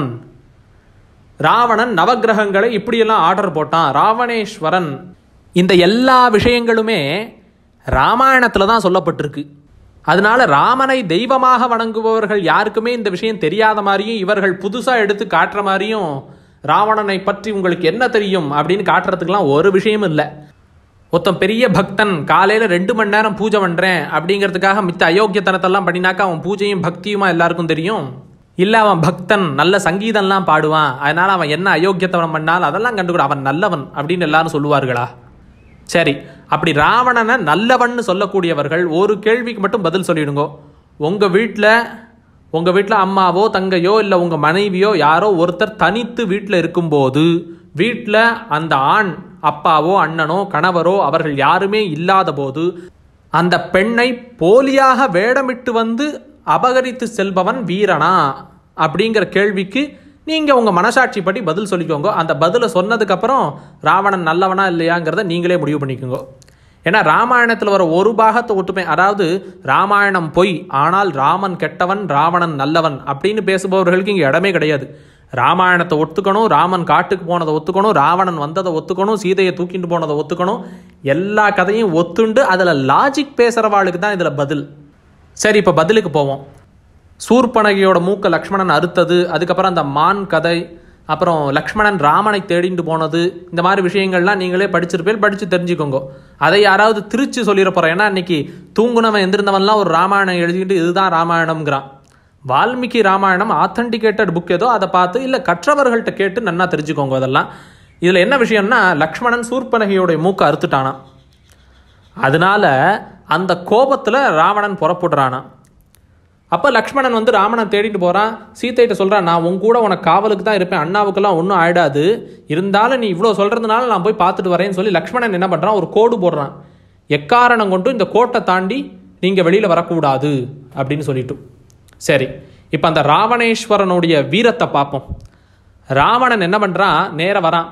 ராவணன் நவகிரகங்களை இப்படியெல்லாம் ஆர்டர் போட்டான், ராவணேஸ்வரன். இந்த எல்லா விஷயங்களுமே ராமாயணத்தில் தான் சொல்லப்பட்டிருக்கு. அதனால ராமனை தெய்வமாக வணங்குபவர்கள் யாருக்குமே இந்த விஷயம் தெரியாத மாதிரியும் இவர்கள் புதுசாக எடுத்து காட்டுற மாதிரியும் ராவணனை பற்றி உங்களுக்கு என்ன தெரியும் அப்படின்னு காட்டுறதுக்கெல்லாம் ஒரு விஷயமும் இல்லை. ஒருத்தன் பெரிய பக்தன் காலையில் 2 மணி நேரம் பூஜை பண்ணுறேன் அப்படிங்கிறதுக்காக மித்த அயோக்கியத்தனத்தெல்லாம் பண்ணினாக்கா அவன் பூஜையும் பக்தியுமா எல்லாருக்கும் தெரியும். இல்லை அவன் பக்தன் நல்ல சங்கீதம்லாம் பாடுவான் அதனால் அவன் என்ன அயோக்கியத்தனம் பண்ணாலும் அதெல்லாம் கண்டுக்கூட அவன் நல்லவன் அப்படின்னு எல்லாரும் சொல்லுவார்களா? சரி, அப்படி ராவணனை நல்லவன் சொல்லக்கூடியவர்கள் ஒரு கேள்விக்கு மட்டும் பதில் சொல்லிடுங்க. உங்கள் வீட்டில் அம்மாவோ தங்கையோ இல்லை உங்கள் மனைவியோ யாரோ ஒருத்தர் தனித்து வீட்டில் இருக்கும்போது வீட்டில் அந்த ஆண் அப்பாவோ அண்ணனோ கணவரோ அவர்கள் யாருமே இல்லாத போது அந்த பெண்ணை போலியாக வேடமிட்டு வந்து அபகரித்து செல்பவன் வீரனா அப்படிங்கிற கேள்விக்கு நீங்கள் உங்கள் மனசாட்சிப்படி பதில் சொல்லிக்கோங்க. அந்த பதிலை சொன்னதுக்கப்புறம் ராவணன் நல்லவனா இல்லையாங்கிறத நீங்களே முடிவு பண்ணிக்கோங்க. ஏன்னா ராமாயணத்தில் வர ஒரு பாகத்தை ஒட்டுமே, அதாவது ராமாயணம் பொய் ஆனால் ராமன் கெட்டவன் ராவணன் நல்லவன் அப்படின்னு பேசுபவர்களுக்கு இங்கே இடமே கிடையாது. ராமாயணத்தை ஒத்துக்கணும், ராமன் காட்டுக்கு போனதை ஒத்துக்கணும், ராவணன் வந்ததை ஒத்துக்கணும், சீதையை தூக்கிட்டு போனதை ஒத்துக்கணும், எல்லா கதையும் ஒத்துண்டு அதில் லாஜிக் பேசுகிறவாளுக்கு தான் இதில் பதில். சரி, இப்போ பதிலுக்கு போவோம். சூர்பனகையோட மூக்க லக்ஷ்மணன் அறுத்தது, அதுக்கப்புறம் அந்த மான் கதை, அப்புறம் லக்ஷ்மணன் ராமனை தேடிட்டு போனது, இந்த மாதிரி விஷயங்கள்லாம் நீங்களே படிச்சிருப்பேன், படித்து தெரிஞ்சுக்கோங்க. அதை யாராவது திருச்சி சொல்லிட போகிறேன். ஏன்னா இன்னைக்கு தூங்குனவன் எந்திருந்தவன்லாம் ஒரு ராமாயணம் எழுதிக்கிட்டு இதுதான் ராமாயணம்ங்கிறான். வால்மீகி ராமாயணம் ஆத்தன்டிகேட்டட் புக் ஏதோ, அதை பார்த்து இல்லை கற்றவர்கள்ட்ட கேட்டு நன்னா தெரிஞ்சுக்கோங்க. அதெல்லாம் இதில் என்ன விஷயம்னா, லக்ஷ்மணன் சூர்பனகையோடைய மூக்கை அறுத்துட்டானா. அதனால அந்த கோபத்தில் ராவணன் புறப்படுறானா. அப்போ லக்ஷ்மணன் வந்து ராமனை தேடிட்டு போகிறான். சீத்தைகிட்ட சொல்கிறான், நான் உன் கூட உனக்கு காவலுக்கு தான் இருப்பேன், அண்ணாவுக்கெல்லாம் ஒன்றும் ஆயிடாது, இருந்தாலும் நீ இவ்வளோ சொல்கிறதுனால நான் போய் பார்த்துட்டு வரேன்னு சொல்லி லக்ஷ்மணன் என்ன பண்ணுறான், ஒரு கோடு போடுறான். எக்காரணம் கொண்டு இந்த கோட்டை தாண்டி நீங்கள் வெளியில் வரக்கூடாது அப்படின்னு சொல்லிட்டு. சரி, இப்போ அந்த ராவணேஸ்வரனுடைய வீரத்தை பார்ப்போம். ராவணன் என்ன பண்ணுறான், நேராக வரான்.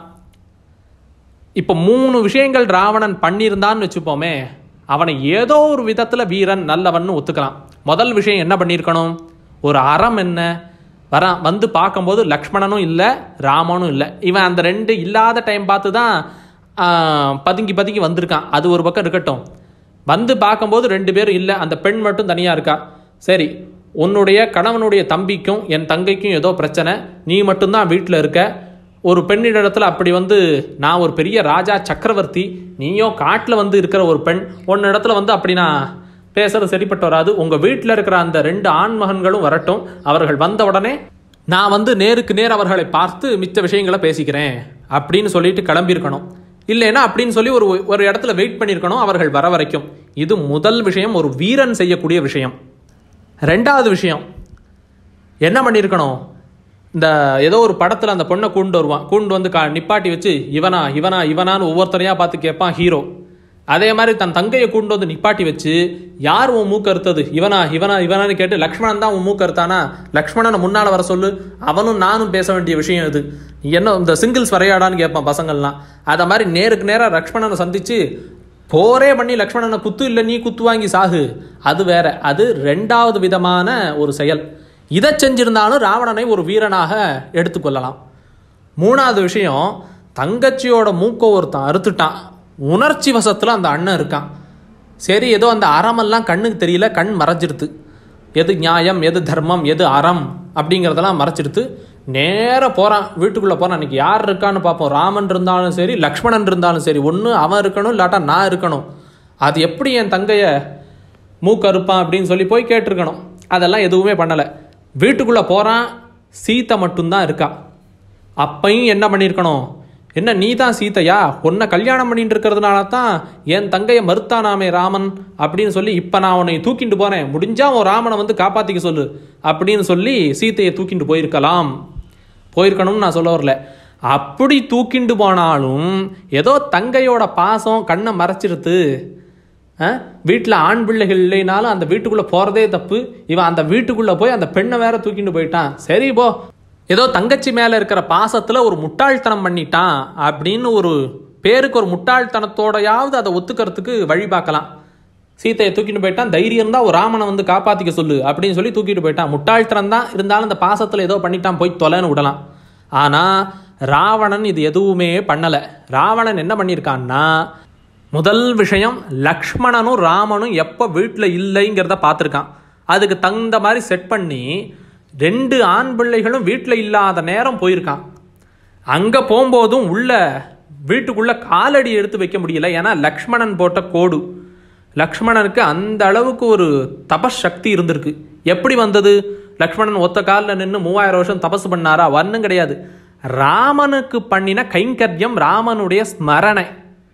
இப்போ 3 விஷயங்கள் ராவணன் பண்ணியிருந்தான்னு வச்சுப்போமே, அவனை ஏதோ ஒரு விதத்தில் வீரன் நல்லவன் ஒத்துக்கலாம். முதல் விஷயம் என்ன பண்ணியிருக்கணும், ஒரு அறம் என்ன, வரான் வந்து பார்க்கும்போது லக்ஷ்மணனும் இல்லை ராமனும் இல்லை. இவன் அந்த 2 இல்லாத டைம் பார்த்து தான் பதுங்கி வந்திருக்கான். அது ஒரு பக்கம் இருக்கட்டும். வந்து பார்க்கும்போது 2 பேரும் இல்லை, அந்த பெண் மட்டும் தனியாக இருக்கா. சரி, உன்னுடைய கணவனுடைய தம்பிக்கும் என் தங்கைக்கும் ஏதோ பிரச்சனை, நீ மட்டும்தான் வீட்டில் இருக்க. ஒரு பெண்ணிடத்தில் அப்படி வந்து, நான் ஒரு பெரிய ராஜா சக்கரவர்த்தி, நீயோ காட்டில் வந்து இருக்கிற ஒரு பெண், ஒன்று இடத்துல வந்து அப்படி நான் பேசுறது சரிப்பட்டு வராது. உங்கள் வீட்டில் இருக்கிற அந்த 2 ஆண்மகன்களும் வரட்டும், அவர்கள் வந்த உடனே நான் வந்து நேருக்கு நேர் அவர்களை பார்த்து மிச்ச விஷயங்களை பேசிக்கிறேன் அப்படின்னு சொல்லிட்டு கிளம்பியிருக்கணும். இல்லைன்னா அப்படின்னு சொல்லி ஒரு இடத்துல வெயிட் பண்ணியிருக்கணும் அவர்கள் வர வரைக்கும். இது முதல் விஷயம், ஒரு வீரன் செய்யக்கூடிய விஷயம். 2வது விஷயம் என்ன பண்ணியிருக்கணும், இந்த ஏதோ ஒரு படத்தில் அந்த பொண்ணை கூண்டு வருவான், கூண்டு வந்து நிப்பாட்டி வச்சு இவனான்னு ஒவ்வொருத்தரையாக பார்த்து கேட்பான் ஹீரோ. அதே மாதிரி தன் தங்கையை கூண்டு வந்து நிப்பாட்டி வச்சு, யார் உன் மூக்கு அறுத்தது, இவனான்னு கேட்டு, லக்ஷ்மணன் தான் உன் மூக்கு அறுத்தானா, லக்ஷ்மணனை முன்னால் வர சொல்லு, அவனும் நானும் பேச வேண்டிய விஷயம் இது, என்ன இந்த சிங்கிள்ஸ் வரையாடான்னு கேட்பான் பசங்கள்லாம். அதை மாதிரி நேருக்கு நேராக லக்ஷ்மணனை சந்தித்து போரே பண்ணி லக்ஷ்மணனை குத்து இல்லை நீ குத்து வாங்கி சாகு, அது வேற. அது 2வது விதமான ஒரு செயல். இதை செஞ்சிருந்தாலும் ராவணனை ஒரு வீரனாக எடுத்துக்கொள்ளலாம். 3வது விஷயம், தங்கச்சியோட மூக்கோ ஒருத்தன் அறுத்துட்டான், உணர்ச்சி வசத்தில் அந்த அண்ணன் இருக்கான். சரி, ஏதோ அந்த அறமெல்லாம் கண்ணுக்கு தெரியல, கண் மறைஞ்சிடுது. எது நியாயம், எது தர்மம், எது அறம் அப்படிங்கிறதெல்லாம் மறைச்சிடுது. நேராக போகிறான், வீட்டுக்குள்ளே போகிறான். அன்றைக்கி யார் இருக்கான்னு பார்ப்போம். ராமன் இருந்தாலும் சரி, லக்ஷ்மணன் இருந்தாலும் சரி, ஒன்று அவன் இருக்கணும், இல்லாட்டா நான் இருக்கணும். அது எப்படி என் தங்கையை மூக்கறுப்பான் அப்படின்னு சொல்லி போய் கேட்டிருக்கணும். அதெல்லாம் எதுவுமே பண்ணலை. வீட்டுக்குள்ளே போகிறான், சீத்தை மட்டும்தான் இருக்கா. அப்பையும் என்ன பண்ணியிருக்கணும், என்ன நீ தான் சீத்தையா, உன்னை கல்யாணம் பண்ணிட்டு இருக்கிறதுனால தான் என் தங்கையை மறுத்தானாமே ராமன் அப்படின்னு சொல்லி, இப்போ நான் உன்னை தூக்கிட்டு போகிறேன், முடிஞ்சா உன் ராமனை வந்து காப்பாற்றிக்க சொல்லு அப்படின்னு சொல்லி சீத்தையை தூக்கிட்டு போயிருக்கணும்னு நான் சொல்ல வரல. அப்படி தூக்கிண்டு போனாலும் ஏதோ தங்கையோட பாசம் கண்ணை மறைச்சிருது. வீட்டில் ஆண் பிள்ளைகள் இல்லைனாலும் அந்த வீட்டுக்குள்ளே போகிறதே தப்பு. இவன் அந்த வீட்டுக்குள்ளே போய் அந்த பெண்ணை வேற தூக்கிட்டு போயிட்டான். சரி போ, ஏதோ தங்கச்சி மேலே இருக்கிற பாசத்தில் ஒரு முட்டாள்தனம் பண்ணிட்டான் அப்படின்னு ஒரு பேருக்கு ஒரு முட்டாள்தனத்தோடையாவது அதை ஒத்துக்கிறதுக்கு வழி பார்க்கலாம். சீத்தையை தூக்கிட்டு போயிட்டான், தைரியம் தான் ஒரு ராமனை வந்து காப்பாற்றிக்க சொல்லு அப்படின்னு சொல்லி தூக்கிட்டு போயிட்டான். முட்டாள்தனம் தான், இருந்தாலும் அந்த பாசத்தில் ஏதோ பண்ணிட்டான், போய் தொலைன்னு விடலாம். ஆனால் ராவணன் இது எதுவுமே பண்ணலை. ராவணன் என்ன பண்ணியிருக்கான்னா, முதல் விஷயம், லக்ஷ்மணனும் ராமனும் எப்போ வீட்டில் இல்லைங்கிறத பார்த்துருக்கான். அதுக்கு தகுந்த மாதிரி செட் பண்ணி 2 ஆண் பிள்ளைகளும் வீட்டில் இல்லாத நேரம் போயிருக்கான். அங்கே போகும்போதும் வீட்டுக்குள்ளே காலடி எடுத்து வைக்க முடியல. ஏன்னா லக்ஷ்மணன் போட்ட கோடு. லக்ஷ்மணனுக்கு அந்த அளவுக்கு ஒரு தபஸ் சக்தி இருந்திருக்கு. எப்படி வந்தது, லக்ஷ்மணன் ஒத்த காலில் நின்று 3000 வருஷம் தபஸ் பண்ணாரா, ஒன்றும் கிடையாது. ராமனுக்கு பண்ணின கைங்கரியம், ராமனுடைய ஸ்மரணை.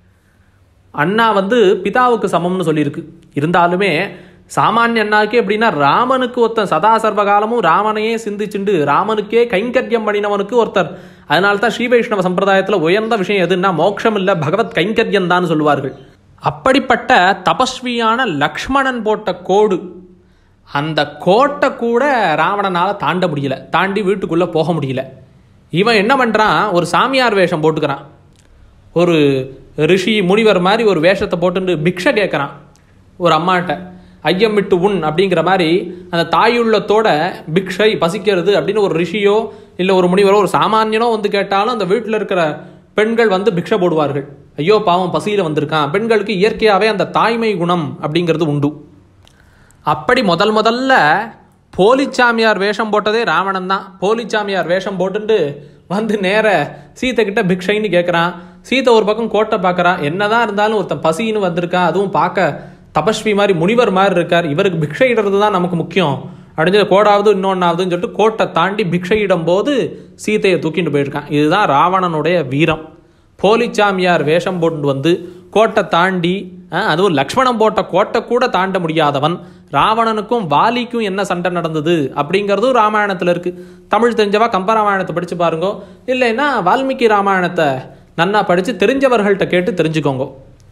அண்ணா வந்து பிதாவுக்கு சமம்னு சொல்லியிருக்கு. இருந்தாலுமே சாமானிய அண்ணாவுக்கு எப்படின்னா, ராமனுக்கு ஒருத்தன் சதா சர்வகாலமும் ராமனையே சிந்திச்சுண்டு ராமனுக்கே கைங்கரியம் பண்ணினவனுக்கு ஒருத்தர். அதனால தான் ஸ்ரீ வைஷ்ணவ சம்பிரதாயத்தில் உயர்ந்த விஷயம் எதுன்னா மோட்சம் இல்லை, பகவத் கைங்கரியம் தான் சொல்லுவார்கள். அப்படிப்பட்ட தபஸ்வியான லக்ஷ்மணன் போட்ட கோடு, அந்த கோட்டை கூட ராவணனால் தாண்ட முடியல, தாண்டி வீட்டுக்குள்ளே போக முடியல. இவன் என்ன பண்ணுறான், ஒரு சாமியார் வேஷம் போட்டுக்கிறான். ஒரு ரிஷி முனிவர் மாதிரி ஒரு வேஷத்தை போட்டு பிக்ஷை கேட்குறான் ஒரு அம்மாட்ட. ஐயம் விட்டு உண் அப்படிங்கிற மாதிரி அந்த தாயுள்ளத்தோட பிக்ஷை பசிக்கிறது அப்படின்னு ஒரு ரிஷியோ இல்லை ஒரு முனிவரோ ஒரு சாமானியனோ வந்து கேட்டாலும் அந்த வீட்டில் இருக்கிற பெண்கள் வந்து பிக்ஷை போடுவார்கள். ஐயோ பாவம் பசியில் வந்திருக்கான். பெண்களுக்கு இயற்கையாகவே அந்த தாய்மை குணம் அப்படிங்கிறது உண்டு. அப்படி முதல்ல போலிச்சாமியார் வேஷம் போட்டதே ராவணன் தான். போலிச்சாமியார் வேஷம் போட்டுட்டு வந்து நேர சீத்தை கிட்ட பிக்ஷைன்னு கேட்குறான். சீத்தை ஒரு பக்கம் கோட்டை பார்க்குறான். என்னதான் இருந்தாலும் ஒருத்தன் பசின்னு வந்திருக்கான், அதுவும் பார்க்க தபஸ்வி மாதிரி முனிவர் மாதிரி இருக்கார், இவருக்கு பிக்ஷையிடுறது தான் நமக்கு முக்கியம் அப்படின்னு சொல்லி கோடாவது இன்னொன்னாவதுன்னு சொல்லிட்டு கோட்டை தாண்டி பிக்ஷையிடும் போது சீத்தையை தூக்கிட்டு போயிருக்கான். இதுதான் ராவணனுடைய வீரம். போலிச்சாமியார் வேஷம் போட்டு வந்து கோட்டை தாண்டி, அதுவும் லக்ஷ்மணன் போட்ட கோட்டை கூட தாண்ட முடியாதவன். ராவணனுக்கும் வாலிக்கும் என்ன சண்டை நடந்தது அப்படிங்கிறதும் ராமாயணத்தில் இருக்குது. தமிழ் தெரிஞ்சவா கம்பராமாயணத்தை படித்து பாருங்க, இல்லைன்னா வால்மீகி ராமாயணத்தை நன்னா படித்து தெரிஞ்சவர்கள்ட்ட கேட்டு தெரிஞ்சுக்கோங்க.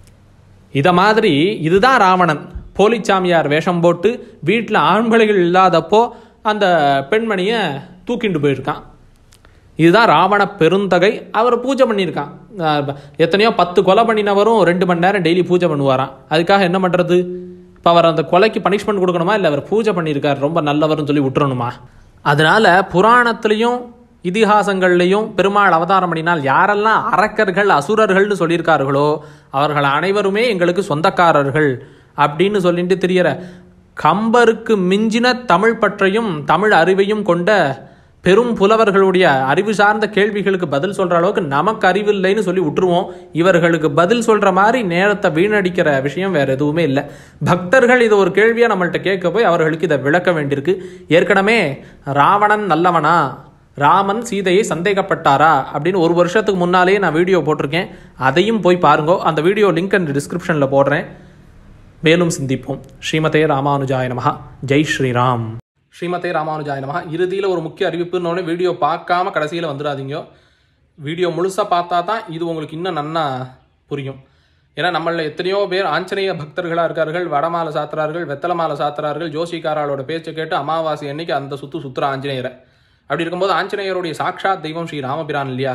இதை மாதிரி இதுதான் ராவணன். போலிச்சாமியார் வேஷம் போட்டு வீட்டில் ஆண்பிள்ளைகள் இல்லாதப்போ அந்த பெண்மணியை தூக்கிண்டு போயிருக்கான். இதுதான் ராவண பெருந்தகை. அவர் பூஜை பண்ணியிருக்கான். எத்தனையோ 10 கொலை பண்ணினவரும் 2 மணி நேரம் டெய்லி பூஜை பண்ணுவாராம். அதுக்காக என்ன பண்ணுறது? இப்போ அவர் அந்த கொலைக்கு பனிஷ்மெண்ட் கொடுக்கணுமா, இல்லை அவர் பூஜை பண்ணியிருக்கார் ரொம்ப நல்லவர்னு சொல்லி விட்டுறணுமா? அதனால புராணத்திலையும் இதிகாசங்கள்லையும் பெருமாள் அவதாரம் பண்ணினால் யாரெல்லாம் அரக்கர்கள் அசுரர்கள்னு சொல்லியிருக்கார்களோ அவர்கள் அனைவருமே எங்களுக்கு சொந்தக்காரர்கள் அப்படின்னு சொல்லிட்டு தெரியற கம்பருக்கு மிஞ்சின தமிழ் பற்றையும் தமிழ் அறிவையும் கொண்ட பெரும் புலவர்களுடைய அறிவு சார்ந்த கேள்விகளுக்கு பதில் சொல்கிற அளவுக்கு நமக்கு அறிவு இல்லைன்னு சொல்லி விட்டுருவோம். இவர்களுக்கு பதில் சொல்கிற மாதிரி நேரத்தை வீணடிக்கிற விஷயம் வேறு எதுவுமே இல்லை. பக்தர்கள் இதை ஒரு கேள்வியாக நம்மள்கிட்ட கேட்க போய் அவர்களுக்கு இதை விளக்க வேண்டியிருக்கு. ஏற்கனவே ராவணன் நல்லவனா, ராமன் சீதையை சந்தேகப்பட்டாரா அப்படின்னு 1 வருஷத்துக்கு முன்னாலேயே நான் வீடியோ போட்டிருக்கேன். அதையும் போய் பாருங்கோ. அந்த வீடியோ லிங்க் டிஸ்கிரிப்ஷனில் போடுறேன். மேலும் சிந்திப்போம். ஸ்ரீமதே ராமானுஜாய நமஹ. ஜெய் ஸ்ரீராம். ஸ்ரீமதே ராமானுஜாய நமஹ. இறுதியில் ஒரு முக்கிய அறிவிப்புன்னு வீடியோ பார்க்காம கடைசியில் வந்துடாதீங்க. வீடியோ முழுசாக பார்த்தா தான் இது உங்களுக்கு இன்னும் நன்னா புரியும். ஏன்னா நம்மள எத்தனையோ பேர் ஆஞ்சநேய பக்தர்களாக இருக்கார்கள், வடமாலை சாத்துறார்கள், வெத்தலை மாலை சாத்துறார்கள், ஜோசிக்காராளோட பேச்சை கேட்டு அமாவாசை அன்னைக்கு அந்த சுற்றுற ஆஞ்சநேயரை. அப்படி இருக்கும்போது ஆஞ்சநேயருடைய சாட்சாத் தெய்வம் ஸ்ரீ ராமபிரான் இல்லையா?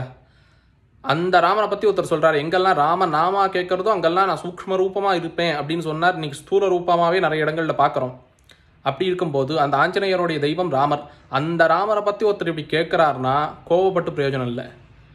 அந்த ராமனை பற்றி ஒருத்தர் சொல்கிறார், எங்கெல்லாம் ராம நாமா கேட்குறதோ அங்கெல்லாம் நான் சூக்ஷ்ம ரூபமாக இருப்பேன் அப்படின்னு சொன்னார். இன்னைக்கு ஸ்தூல ரூபமாகவே நிறைய இடங்களில் பார்க்குறோம். அப்படி இருக்கும்போது அந்த ஆஞ்சநேயருடைய தெய்வம் ராமர். அந்த ராமரை பற்றி ஒருத்தர் இப்படி கேட்குறாருன்னா கோவப்பட்டு பிரயோஜனம் இல்லை.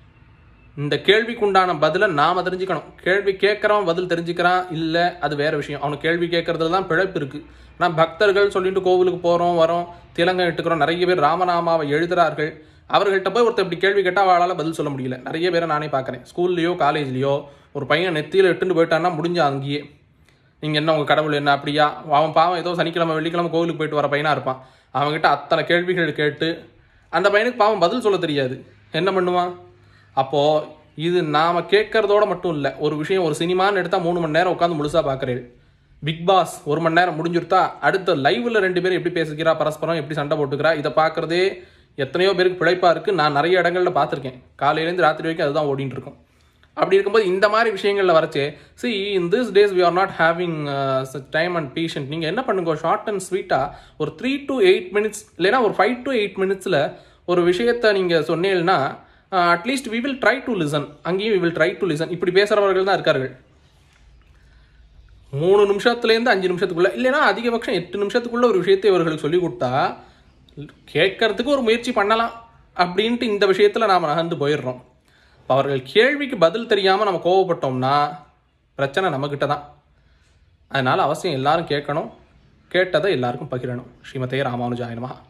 இந்த கேள்விக்கு உண்டான பதிலை நாம் தெரிஞ்சுக்கணும். கேள்வி கேட்குறவன் பதில் தெரிஞ்சுக்கிறான் இல்லை, அது வேறு விஷயம். அவனுக்கு கேள்வி கேட்கறதுல தான் பிழைப்பு இருக்குது. ஆனால் பக்தர்கள் சொல்லிட்டு கோவிலுக்கு போகிறோம் வரோம் திலங்கம் இட்டுக்கிறோம், நிறைய பேர் ராமநாமாவை எழுதுகிறார்கள். அவர்கள்ட்ட போய் ஒருத்தர் இப்படி கேள்வி கேட்டால் அவளால் பதில் சொல்ல முடியல. நிறைய பேரை நானே பார்க்குறேன். ஸ்கூல்லையோ காலேஜ்லேயோ ஒரு பையன் நெத்தியில் இட்டுன்னு போயிட்டான்னா முடிஞ்ச அங்கேயே நீங்கள் என்ன உங்கள் கடவுள் என்ன அப்படியா? அவன் பாவம் ஏதோ சனிக்கிழமை வெள்ளிக்கிழமை கோவிலுக்கு போயிட்டு வர பையனாக இருப்பான். அவங்ககிட்ட அத்தனை கேள்விகள் கேட்டு அந்த பையனுக்கு பாவம் பதில் சொல்ல தெரியாது. என்ன பண்ணுவான்? அப்போது இது நாம் கேட்கறதோட மட்டும் இல்லை. ஒரு விஷயம், ஒரு சினிமான்னு எடுத்தால் 3 மணி நேரம் உட்காந்து முழுசாக பார்க்குறேன். பிக் பாஸ் 1 மணி நேரம் முடிஞ்சுருத்தா அடுத்த லைவில் 2 பேரும் எப்படி பேசிக்கிறா, பரஸ்பரம் எப்படி சண்டை போட்டுக்கிறா, இதை பார்க்குறதே எத்தனையோ பேருக்கு பிழைப்பாக இருக்குது. நான் நிறைய இடங்களில் பார்த்துருக்கேன். காலையிலேருந்து ராத்திரி வரைக்கும் அதுதான் ஓடிட்டு இருக்கும். அப்படி இருக்கும்போது இந்த மாதிரி விஷயங்களில் வரைச்சே in this days we are not having such time and patience. நீங்கள் என்ன பண்ணுங்க, ஷார்ட் அண்ட் ஸ்வீட்டாக ஒரு 3 to 8 minutes இல்லைன்னா ஒரு 5 to 8 minutes ஒரு விஷயத்தை நீங்கள் சொன்னீங்கன்னா அட்லீஸ்ட் we will try to listen. அங்கேயும் we will try to listen. இப்படி பேசுகிறவர்கள் தான் இருக்கார்கள். 3 நிமிஷத்துலேருந்து 5 நிமிஷத்துக்குள்ளே இல்லைன்னா அதிகபட்சம் 8 நிமிஷத்துக்குள்ளே ஒரு விஷயத்தை இவர்களுக்கு சொல்லிக் கொடுத்தா கேட்கறதுக்கு ஒரு முயற்சி பண்ணலாம் அப்படின்ட்டு இந்த விஷயத்தில் நாம் நகர்ந்து போயிடுறோம். இப்போ அவர்கள் கேள்விக்கு பதில் தெரியாமல் நம்ம கோவப்பட்டோம்னா பிரச்சனை நம்மக்கிட்ட தான். அதனால் அவசியம் எல்லாரும் கேட்கணும், கேட்டதை எல்லாருக்கும் பகிரணும். ஸ்ரீமதே ராமானுஜாய நமஹ.